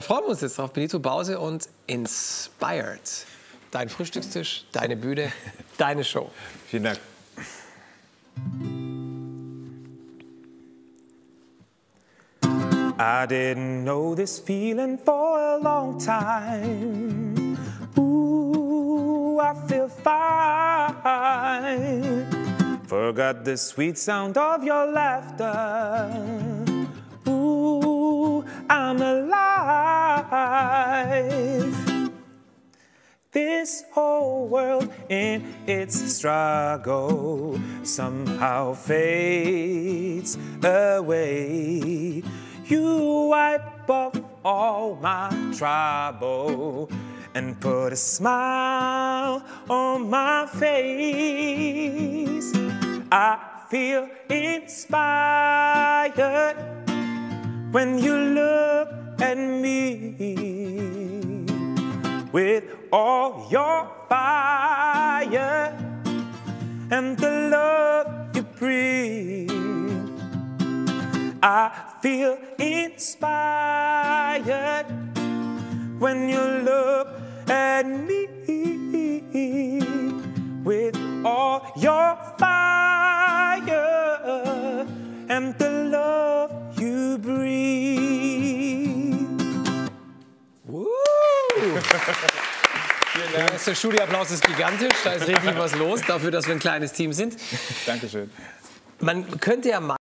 Freuen wir uns jetzt auf Benito Bause und Inspired. Dein Frühstückstisch, deine Bühne, deine Show. Vielen Dank. I didn't know this feeling for a long time. Ooh, I feel fine. Forgot the sweet sound of your laughter. Ooh, I'm alive. This whole world in its struggle somehow fades away. You wipe off all my trouble and put a smile on my face. I feel inspired when you look at me with all your fire and the love you bring. I feel inspired when you look at me with all your fire and the love you breathe. Woo! Der erste Studioapplaus ist gigantisch, da ist richtig was los, dafür, dass wir ein kleines Team sind. Dankeschön. Man könnte ja